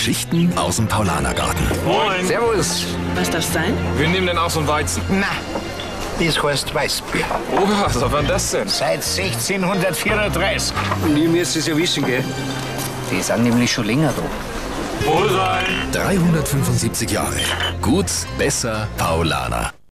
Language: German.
Geschichten aus dem Paulanergarten. Moin. Servus. Was darf's sein? Wir nehmen den aus und Weizen. Na, das heißt Weißbier. Oh, was war denn das denn? Seit 1634. Und ihr müsst es ja wissen, gell? Die sind nämlich schon länger da. Wohl sein. 375 Jahre. Gut, besser, Paulaner.